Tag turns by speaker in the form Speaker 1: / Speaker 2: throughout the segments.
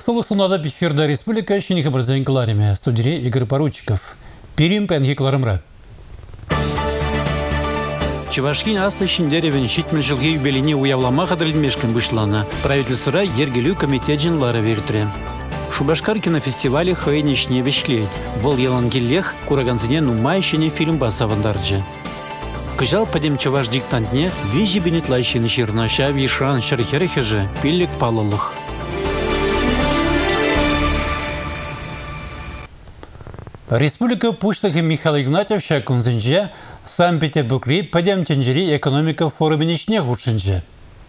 Speaker 1: Сылысунада бифирда республика шинихи бірзен кылареме. Студире Игорь Поручиков. Перим пенхи кыларымра.
Speaker 2: Чувашкин астышын деревен шитмел жылғы юбилейне уявлама қадырылмешкін бұшлана. Правительсыра ергелю комитет жынлары вердіре. Шубашкар кинофестивале хайнешне вешлейд. Вол елангеллех кураганзине нумайшине фильм басавандарджи. Кыжал падем чуваш диктантне вижи бенетлайшины ширнаша вишран шархерехеже пиллик палылых.
Speaker 1: Республика Пуштахи Михаил Игнатьев шакунзинже Санкт-Петербургри падем тенджери экономика форуминичне худшинже.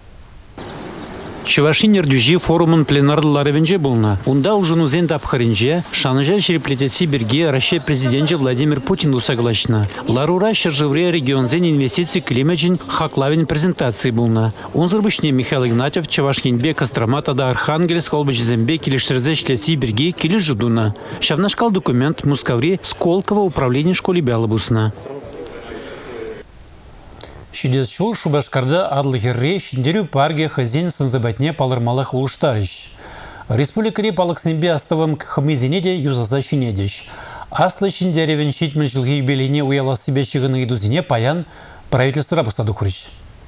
Speaker 2: Чувашин ердюжи форумын пленарлары венже булна. Унда ужын узен тапхаринже шаныжа шереплететси берге Россия президенте Владимир Путин согласна. Ларура шержевре регионзен инвестиций климаджин хаклавин презентации булна. Унзырбышне Михаил Игнатьев Чувашкинбе Костромата да Архангельск олбачизембе килиштерзе шлеси берге килижудуна. Шавнашкал документ Мускаври Сколково управление школе Бялобусна.
Speaker 1: Шидесчул Шубашкарда адлыхерре шиндерю парге хазин сынзабатне палырмалах улуштарыш. Республикари палыксенбе астывым хымизенеде юзаса шинедеш. Аслы шиндеревен шитмен жылғы юбилейне уяла себе шығыны идузине паян правительство басаду хурыш.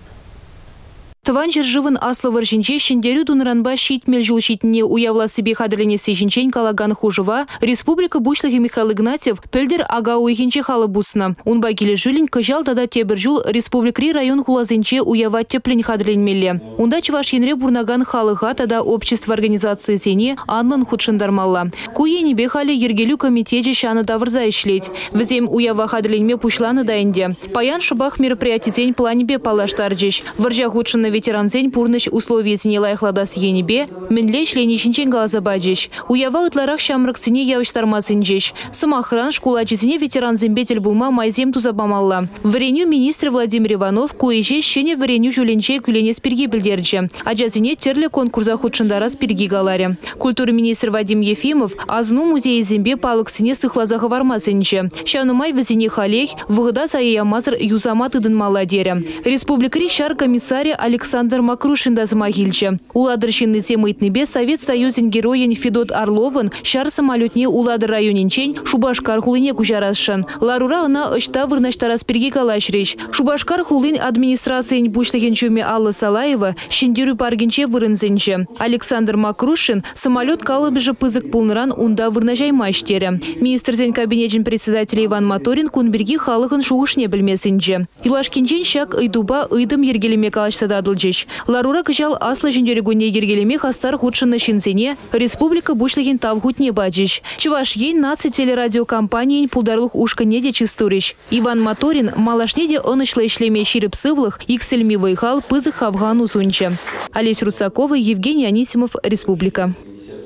Speaker 3: Тыван жыржывын аслы варжинче шиндерю тунранба шитмел жыл шитне уявла себе хадырленесе жинчен калаган хужыва Республика Бучлахи Михаил Игнатьев пельдер ага уйхинче халы бусна. Унба келе жилин кыжал тада тебір жыл Республикри район хулазинче уява теплен хадырленмелле. Унда чываш енре бурнаган халыға тада общество организации зене аннын худшындармалла. Куе небе хали ергелю комитете шаны давырза ишлеть. Візем уява хадырленме пушланы дайынде. Паян шыбах мероприятизень планебе палаштарджеш. Варжа худшынны ветеранзень пурныш условия зене лайхладас енебе, менле членишинчен галазабаджеш. Уява ытларах шамрыксыне явыштармасынжеш. Сымахран шкулачизине ветеранзембетель булма майзем тузабамалла. Вареню министр Владимир Иванов куеже щене вареню жуленче күленес перги билдерджи. Аджазине терле конкурса худшындарас перги галаре. Культура министр Вадим Ефимов азну музей зембе палыксыне сыхлазаха вармасынче. Шанумай вазине халех вғыда саяямазыр юзамат ыдын маладере. Республикари шар комиссаре Александр Макрушин дазмагильче. Уладырщинный земытнебе Совет Союзен героин Федот Орловын шар самолетне уладыр районинчен Шубашкар хулине кужарасшан. Ларура ына ышта вырнаштарас перги калашреш. Шубашкар хулин администрациян бушлыгенчуме Алла Салаева шиндерю паргенче вырынзенче. Александр Макрушин самолет калыбыжы пызык пулныран унда вырнажаймаштере. Министрзен кабинетин председателя Иван Моторин кунберги халыхын шуышне білмесінче. Юлашкинчен шак ыйдуба ыйдым ергелеме калашса дадылчеш. Ларура кыжал аслы жіндерегуне ергелеме хастар худшынны шинзене Республика Бушлыгин тавгутне баджеш. Чуваш ен наци телерадиокомпаниян пулдарлых ушка неде чистуреш. Иван Моторин малашнеде онышлы ишлеме ширып сывлых иксельми вайхал пызых Афгану сунче. Олесь Руцакова, Евгений Анисимов, Республика.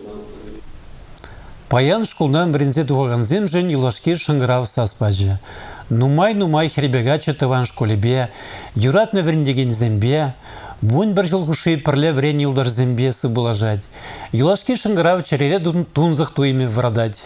Speaker 1: Паян школдан врензе туғанзем жен юлашки шыңғырав саспаджы. Нумай хребега чатыван школебе, юратны врендеген зембе, вун бір жыл хуши пірле врен юлдар зембе сыбылажать. Юлашки шыңғырав чарере тунзық туйме врадать.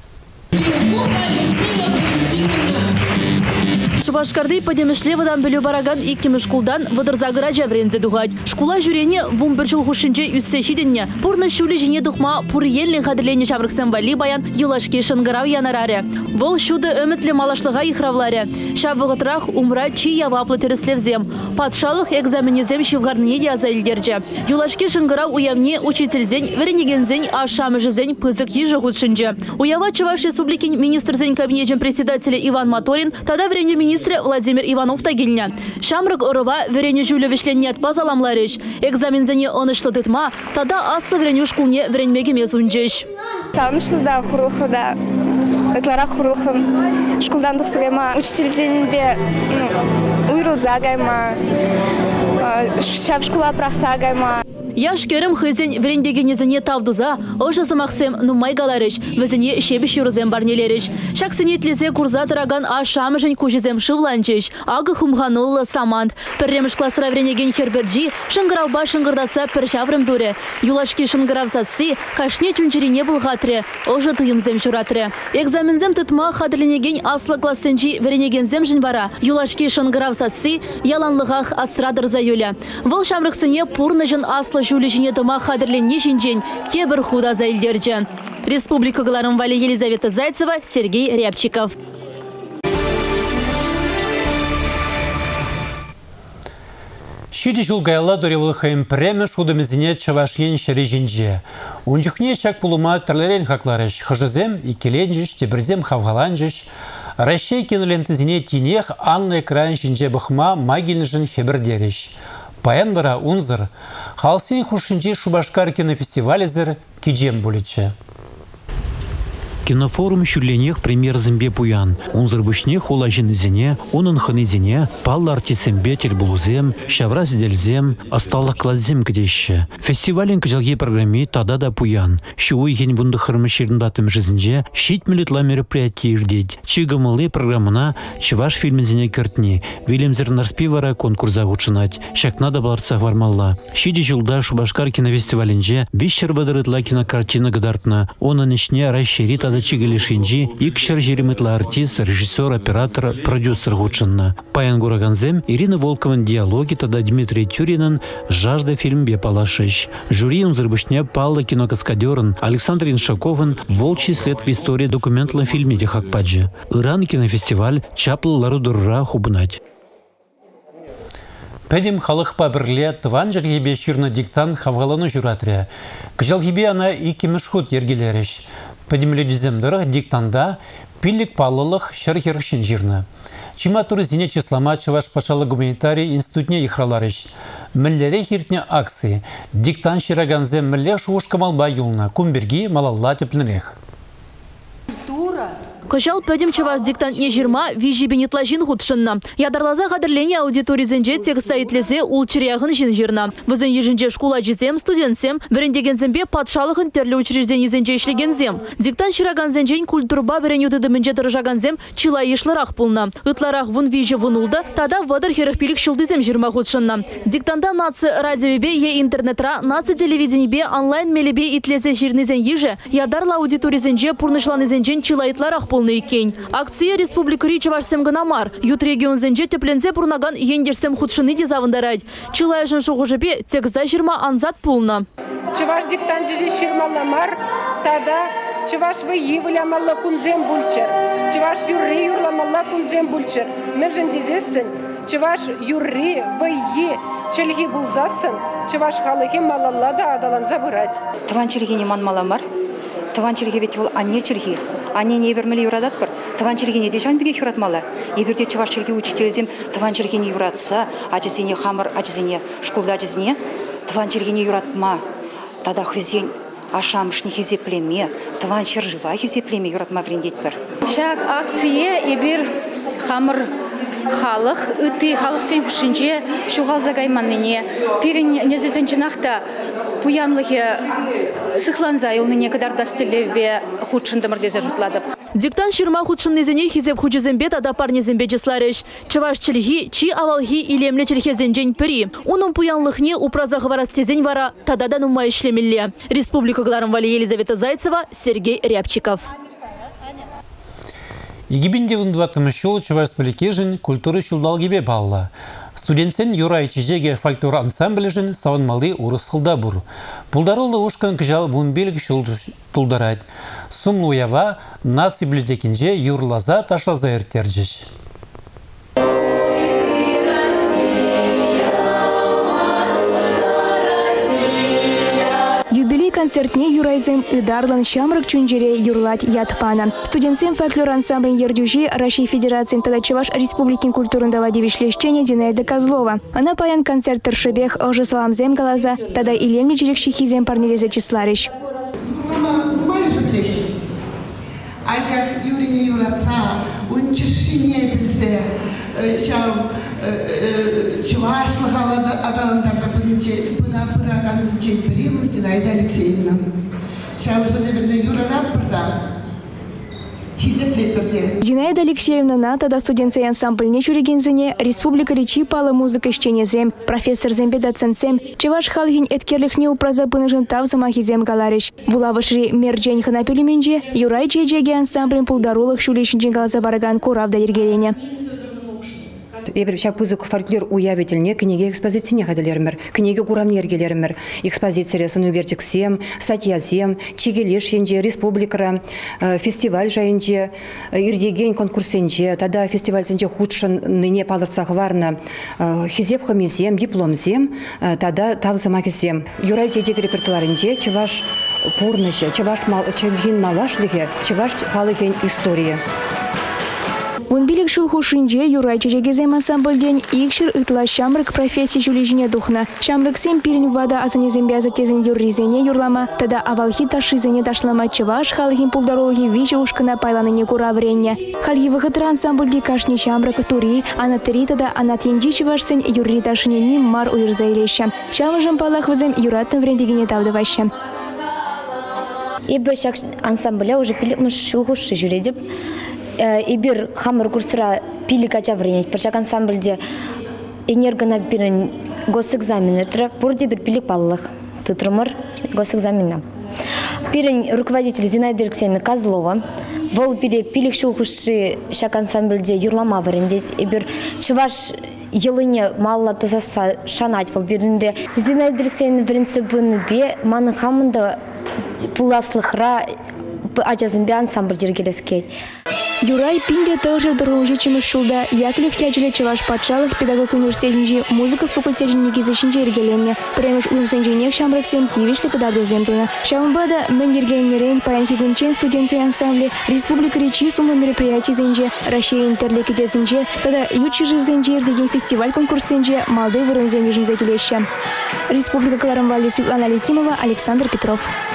Speaker 4: Шубашкарды подемешле водан білу бараган иккемі шкулдан вадырзагыра жаврензе дугать. Шкула жүрене вун бір жыл хушинче үссе шиденне. Пурны шулі жіне дұқма пур еллен қадырлене шаврықсан вали баян юлашке шыңғырау янараре. Вол шуды өмітлі малашлыға ихравларе. Шабығытырақ умра чи яваплы теріслевзем. Патшалық экзаменезем шивгарныне де азайлдерже. Юлашке шыңғырау уявне учительзен, веренегензен, ашамыжызен пызык ежі худшинче. Уява Чуваш Республикин министрзен кабинетен председателя Иван Моторин, тада врене министр Владимир Иванов тагильня. Шамрык орова верене жюлю вишлен нет базаламларыш. Экзамензене онышлы тытма, тада аслы вреню шкулне вренмеге мезунчеш.
Speaker 5: Сағынышлы да, құрлықы да, ытлара құрлықын. Шкулдан тұқсығайма, учительзенбе уйрылзағайма, шап шкула прақсағайма.
Speaker 4: Яш керім хызен верендегенезіне тавдуза, ожасы мақсем нумай галарыш, візіне шебіш юрызем барнелеріш. Шаксынетлізе курза тұраган ашамыжын көжізем шывланчыш, ағы хумғанулы самант. Пірреміш класыра веренеген херберджи, шыңғырауба шыңғырдатса пір шаврым дуре. Юлашки шыңғыравсасы, кашне түнчерине бұлғатыры, ожы тұйымзем жүратыры. Экзамензем тұтма қадырленеген аслы классынчи веренегензем жын бара. Юлашки шыңғыравсасы, яланлығақ асырадыр зайөлі. Выл шамрықсыне пурны жын аслы пушлы жулежине дома хадырленне жинжен тебір худа заилдерджі. Республика Галарым Вали Елизавета Зайцева, Сергей Рябчиков.
Speaker 1: Шиди жылгайла дөревілхайым пірәмі шудымызіне чавашен шәрежінже. Унжықне шак пулыма тірлерен хақларыш. Хыжызем, икеленжіш, тебірзем хавғаланжыш. Рашей кинолентізіне тинех анны экран жінже бұхма магилнжын хебірдеріш. Паян вара унзыр. Халсен хушынжи Шубашкар кинофестивалезір киджем булечі.
Speaker 2: Кинофорум шүрленех премьер зімбе пуян. Унзыр бүшне хула жінізіне, оның хынызіне, паллы артисембе телбулузем, шавра зделзем, асталық клаззем кдеші. Фестивален кжалге программе тада да пуян. Шуы ген вунды хырмы шерінбатым жизінже шит милетла мероприятие ирдеть. Чигамылы программына чываш фильмізіне кертне. Вильямзер нарспивара конкурса ғучынать. Шакнада баларцах вармалла. Шиди жылда Шубашкар кинофестиваленже бешшер вадырытла кинокартина гдартна. Оның ішне райшери тада чигелешинжи, икшер жереметла артист, режиссер, оператор, продюсер ғучынна. Паян Гураганзем, Ирина Волковын диалоги тада Дмитрий Тюринын жажда фильм бепалашыш. Жюри унзырбышне Палла кинокаскадерын, Александр Иншаковын волчий след в истории документла фильме дехакпаджи. Иран кинофестиваль чаплы ларудурра хубнать.
Speaker 1: Пәдім халықпа бірле тыван жергебе ширна диктант хавғаланы жүратыря. Кыжалгебе ана икемішхут ергелеріш. Пәдімлі діземдірі диктанда пиллик палылық шырхершін жирна. Чима турызіне числама Чуваш пашалы гуманитарий институтне ихраларыш. Міллері хиртне акции. Диктант шыраганзе мілле шуышкамал байылна. Кумберги малалла теплінех.
Speaker 4: Кыжал пөдім чываш диктантне жирма вижи бенетла жин худшынна. Ядарлаза қадырлене аудиторий зенже текста итлесе улчыряғын жин жирна. Візін ежінже школа жезем, студентсем, біріндеген зембе патшалығын терлі учреждені зенже ішлеген зем. Диктант шыраган зенжен культурба бірін юдыдымынже дыржаган зем чила ешларақ пулна. Ытларақ вун вижи вунулда, тада вадыр херіхпилік шулдызем жирма худшынна. Диктанда наци радиобе е интернетра, наци телевиденебе онлайн мелебе итлесе жирнызен ежі, ядарла аудиторий зенже пурнышланы зенжен чила итларақ пулна. Акция республика Чувашсем гынамар. Ют регион зенже теплензе пурнаган ендерсем худшыны де завындарайд. Чылай жын шоғыжыбе текзда жирма анзат пулна.
Speaker 6: Чуваш диктант жиже ширмалламар, тада Чуваш вы вылямалла кунзем бульчер. Чуваш юрри юрламалла кунзем бульчер. Мержен дезессен, Чуваш юрри вы чельги булзасын, Чуваш халыхи малаллада адалан забырать.
Speaker 7: Таван чельги не манмаламар, таван чельги ведь вол анне чельги. Они не вермели юрадат пар. Таван чельги не дешан беге юратмала. Еберде Чуваш чельги учителезем таван чельги не юратса, ачезене хамыр, ачезене школда ачезене, таван чельги не юратма. Тада хызень ашамшни хизеплеме, таван чержива хизеплеме юратма врендеть пар.
Speaker 8: Шак акция ебер хамыр халық, үті халық сен күшінже шуғал загайманныне, перін незізенчінақта пуянлығы сықланза елныне кадар дастелеве худшындымыр дезе жұтладып.
Speaker 4: Диктант ширма худшыннезене хизеп худшызембе тада парнезембе жесларыш. Чываш чельги, чи авалги илемле чельхезенжен піри. Оның пуянлықне упразағы варастезен вара тадада нумай ишлемелле. Республика Галарым Вали Елизавета Зайцева, Сергей Рябчиков.
Speaker 1: Егибінде вундватымы шул Чуваш Республикежін культуры шулдалгебе балла. Студентсен Юрай Чижеге фольклор ансамблежін савынмалы урысқылда бұр. Пулдарылы ұшқан кыжал вунбелгі шул тұлдарайд. Сумлы уява наци библиотекинже юрлаза ташлаза ертерджіш.
Speaker 9: Юбилей концертне юрайзем идарлан шамрак чунжере юрлать ятпана. Студентсем фольклор ансамбль ердюжи Российской Федерации тада Чуваш Республикин культурного девишлещения Зинаида Козлова. Она паян концерт Торшебех ожи саламзем галаза, тада илемли чирекшихизем парнелезе числарищ.
Speaker 10: Ачах юрине юратса, унчишине билсе, шав Чувашлы адаландар запынче, буда пыраган сынчен периmus Зинаида Алексеевна. Шав жыны бірле юрадап бірдан.
Speaker 9: Зинаида Алексеевна на тада студентцы ансамбльне чурегензене Республика Речи пала музыка ищенезем, профессор зембе доцентсем, Чуваш халгин эткерлихне упраза пынышын тав замахизем галарыш. Вулавышри мерджень ханапюлеменже, Юрай Чеджеге ансамблем пулдарулых шулешінчен галаза бараган куравда ергелене.
Speaker 7: Ебір шапузык фольклор уявительне книге экспозицияне хаделермер, книге курамнергелермер, экспозициясын үгертіксем, статьязем, чигелеш енже, республикара, фестиваль жайынже, ирдеген конкурсенже, тада фестивальсенже худшын ныне палырсақ варна, хизеп хамезем, дипломзем, тада тавзамакезем. Юрай жедек репертуарынже чываш пурнышы, чываш малашлығы, чываш халыген история.
Speaker 9: Он билик шулху шинже юрай чечегезем ансамбльден икшир ытла шамрык профессии жулижине духна. Шамрык сем пирин вада азанезем бязатезен юрризене юрлама, тада авалхи ташизене ташлама чываш халыхин пулдарологи виче ушкана пайланыне кура вренне. Хальги выхытыр ансамбльди кашни шамрык тури, анатери тада анатенджи чывашсен юрри ташыне ним мар уйрзайлеща. Шамыжым палах вызем юраттын врендегене тавдываща.
Speaker 11: Ибо шак ансамбля уже пиликмыш шулхуши жүредіп, Ибир хамыр курсыра пиликача вренет. Пыршак ансамбльде энергона бирен госэкзамены трек бурде бир пилик паллых тытрымыр госэкзамена. Пирен руководитель Зинаида Алексеевна Козлова. Вол пире пилик шулхуши шак ансамбльде юрлама врендет. Ибир чываш елыне малла тазаса шанать вол биринде. Зинаида Алексеевна вренцебыны бе маны хамында пуласлыхра ажазымбе ансамбль дергелескет.
Speaker 9: Юрай пинде тоже дорожичимы шулда, Яковлев ячеле чеваш патшалых педагог университетинжи музыка факультетин негизешинче ергеленне. Премеш уюмсенженех шамраксем тивишле кадагрозем туна. Шамбада мен ергеленнерен паянхигунчен студенция ансамбле республика речи сумма мероприятий зенже, Россия интерлекиде зенже, тогда ючижи зенже ердеген фестиваль конкурс зенже, малды вырынзен ежинзе келеща. Республика Кларамвали Светлана Летимова, Александр Петров.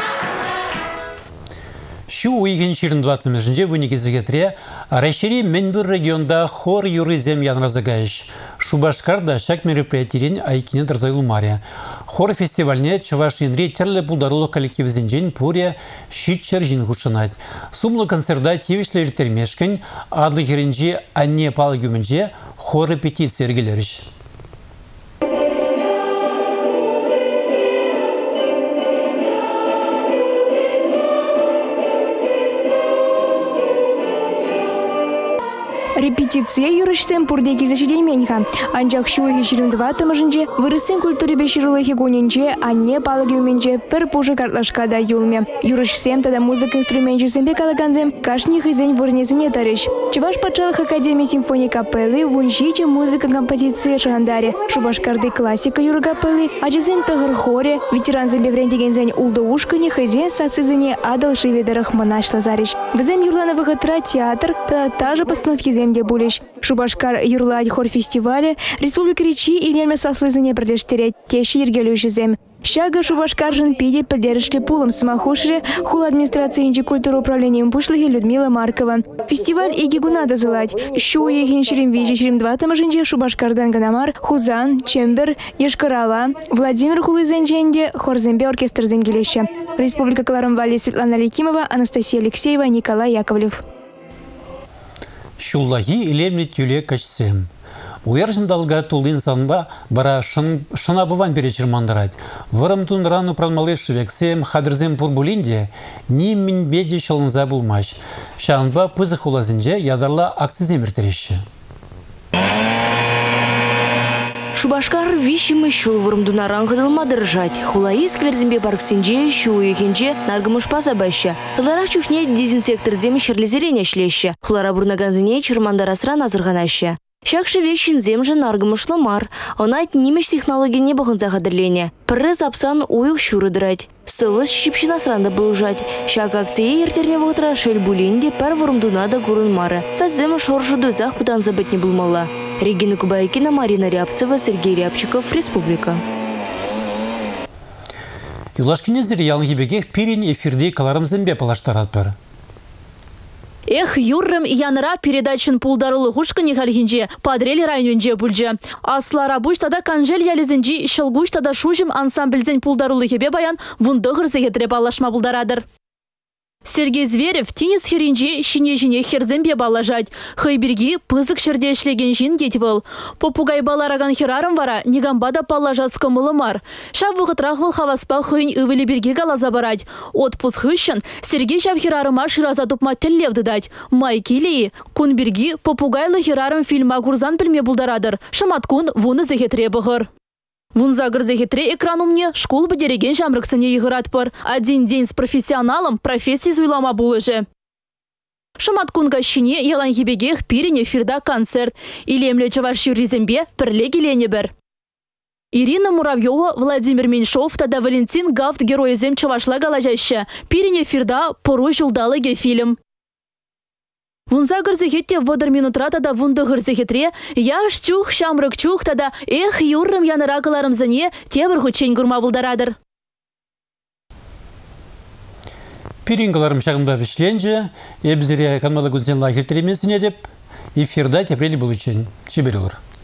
Speaker 1: Шу уйген ширин 20 вынеге зегетре, Рашири Менбір регионда хор юризем янразагаеш. Шубашкарда шак мероприятиен айкине дырзайлумаре. Хор фестивальне Чувашинри терле булдарулы коллектив зенжен пурия шитчер жин хушанать. Сумлы концерда тивишлер термешкен, адлы херенжи анне палгюменже хор репетиция ергелеріш.
Speaker 9: Репетиция юрышсен пурдеки зашидейменьха. Анчах шуйги 22 тамажынже вырыстен культуре беширулыхи гоненже, анне палаги уменже пер пужы картлашкада юлме. Юрышсем тада музыка инструментчесембе калаганзем кашни хызень вырнезене тарыш. Чуваш патшалых академии симфонии капеллы вунжиче музыка композиции шагандаре. Шубашкарды классика юры капеллы, ажизен тагыр хоре, ветеран зембе врендегензень улдоушкани хызен сацизене адал шиведарах монаш лазариш. Взем юрлановых отра театр, та же постановки земде булиш. Шубашкар юрлать хор фестивале, Республика Речи и лельме сослызыне продештерять тещи ергелюши зем. Шага Шубашкаржин пиде поддержали пулом самохушре хула администрации инжи культуры управлением пушлыхи Людмила Маркова. Фестиваль иги гунада зылать. Шу ехин ширим вижи ширим 2 тамажинже Шубашкардан Ганамар, Хузан, Чембер, Ешкарала, Владимир Хулызенженде, Хорзембе оркестр Зенгелеща. Республика Кларамвали Светлана Летимова, Анастасия Алексеева, Николай Яковлев.
Speaker 1: Шуллахи илемлет юле качсем. Уяржын далга тулдын санба бара шынабыван беречер мандырать. Вырым тун рану пралмалы шевексем, хадырзем пурбулинде, ним мин беде шалынза булмаш. Шанба пызых улазынже ядарла акцизем ертереші.
Speaker 12: Шубашкар вишимы шул вырымдуна раңғыдылма дыржать. Хулаи скверзімбе парксенже, шу екенже, наргымыш пазабаща. Хылара чуфне дезинсектор земі шерлезерене шлеща. Хулара бурнаганзыне чырмандарасран азырғанаща. Шакшы вещин земжі наргымышлы мар. Онайт немеш технология не бұғынза қадырлене. Пірі запсан уйық шуры дырать. Сылыс шипшин асранда бұлжать. Шак акция ертерне вғытра шел булинде пәр вырымдуна да гурын мары. Фәзімі шоршы дозақ бұдан забытне бұлмалла. Регина Кубайкина, Марина Рябцева, Сергей Рябчиков, Республика.
Speaker 1: Юлашкине зіриял ебегех пирин эфирде каларым зембе палаштарат бір.
Speaker 4: Эх, юррым янра передачын пулдарулы хушкани хальхинже подрели районенже бульже. Аслара буштада канжел ялезенжи шылгуштада шужим ансамбльзен пулдарулы хебе баян вундығыр зегетре балашма булдарадыр. Сергей Зверев теннис херинже шине-жіне херзембе балажать. Хайберги пызык шерде ішлеген жин кетівіл. Попугай балараган херарым вара негамбада палажа скымылы мар. Шав вғытрах выл хаваспа хыйн ывылі берге галаза барать. Отпуск хыщын Сергей шав херарыма шираза тупма теллев дыдать. Май келеи, кун берги попугайлы херарым фильма курзан пілме булдарадыр. Шаматкун вуны зехетре бұғыр. Вунзагыр зехетре экран умне школ бідереген жамрыксыне егырат пыр. Один день с профессионалом профессии зуйлама булыжы. Шаматкунга шине ялан ебегех пирене фирда концерт. Илемле чаваш юризембе пірле келене бір. Ирина Муравьева, Владимир Меньшов, тада Валентин Гафт героизем чавашла галажаще. Пирене фирда порой жулдалыге фильм. Вунза гырзехетте водыр минутра тада вунды гырзехетре, яш чух, шамрык чух тада эх юррым яныракыларым зане тебір хучень гурма булдарадыр.
Speaker 1: Пирингаларым шағымда вишленже, ебзіре канмалы гүнзен лагер теремесіне деп, эфирда тепрели бұл үшін. Чеберілер.